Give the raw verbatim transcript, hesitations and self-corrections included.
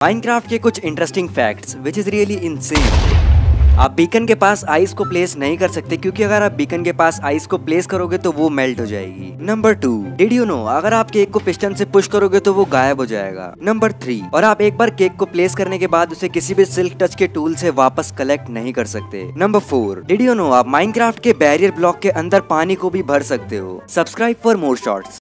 Minecraft के कुछ interesting facts which is really insane. आप बीकन के पास आइस को प्लेस नहीं कर सकते क्योंकि अगर आप बीकन के पास आइस को प्लेस करोगे तो वो मेल्ट हो जाएगी। Number two, did you know अगर आप केक को पिस्टन से पुश करोगे तो वो गायब हो जाएगा। नंबर थ्री, और आप एक बार केक को प्लेस करने के बाद उसे किसी भी सिल्क टच के टूल से वापस कलेक्ट नहीं कर सकते। Number four, did you know आप माइनक्राफ्ट के बैरियर ब्लॉक के अंदर पानी को भी भर सकते हो। Subscribe for more shorts.